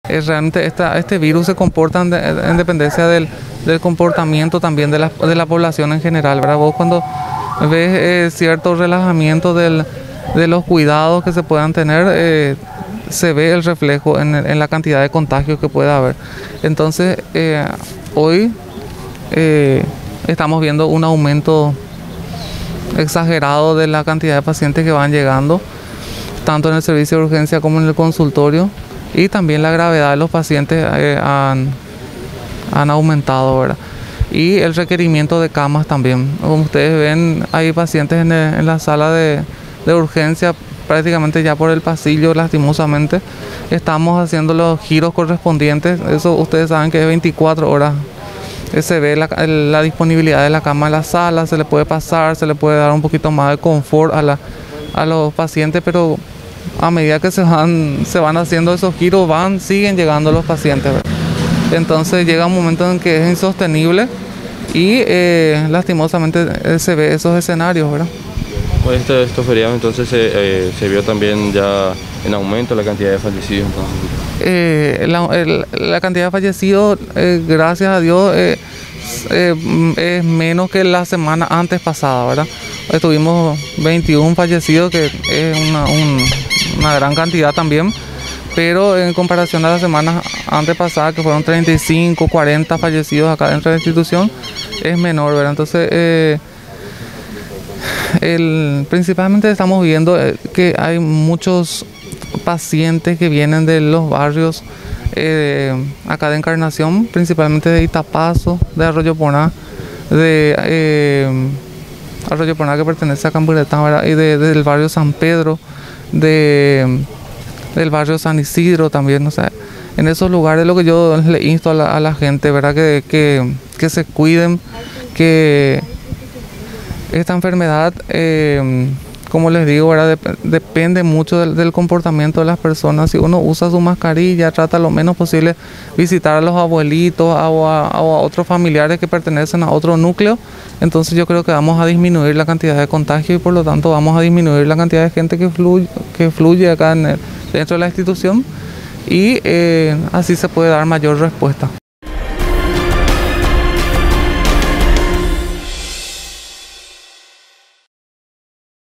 Realmente este virus se comporta en dependencia del comportamiento también de la población en general, ¿verdad? Vos cuando ves cierto relajamiento de los cuidados que se puedan tener, se ve el reflejo en la cantidad de contagios que puede haber. Entonces, hoy estamos viendo un aumento exagerado de la cantidad de pacientes que van llegando, tanto en el servicio de urgencia como en el consultorio, y también la gravedad de los pacientes han aumentado, ¿verdad? Y el requerimiento de camas también. Como ustedes ven, hay pacientes en la sala de urgencia, prácticamente ya por el pasillo, lastimosamente. Estamos haciendo los giros correspondientes. Eso ustedes saben que es 24 horas. Se ve la disponibilidad de la cama en la sala, se le puede pasar, se le puede dar un poquito más de confort a los pacientes, pero a medida que se van haciendo esos giros, siguen llegando los pacientes, ¿verdad? Entonces llega un momento en que es insostenible y lastimosamente se ve esos escenarios, ¿verdad? Pues estos feriados entonces se vio también ya en aumento la cantidad de fallecidos. La cantidad de fallecidos, gracias a Dios, es menos que la semana antes pasada, ¿verdad? Tuvimos 21 fallecidos, que es una gran cantidad también, pero en comparación a las semanas antes pasadas, que fueron 35, 40 fallecidos acá dentro de la institución, es menor, ¿verdad? Entonces, principalmente estamos viendo que hay muchos pacientes que vienen de los barrios acá de Encarnación, principalmente de Itapazo, de Arroyo Poná, Arroyo Poná, que pertenece a Camburetá, ¿verdad? Y del barrio San Pedro, del barrio San Isidro también. O sea, en esos lugares lo que yo le insto a la gente, ¿verdad? Que se cuiden, que esta enfermedad, como les digo, ¿verdad? Depende mucho del comportamiento de las personas. Si uno usa su mascarilla, trata lo menos posible visitar a los abuelitos o a otros familiares que pertenecen a otro núcleo, entonces yo creo que vamos a disminuir la cantidad de contagio y por lo tanto vamos a disminuir la cantidad de gente que fluye acá dentro de la institución, y así se puede dar mayor respuesta.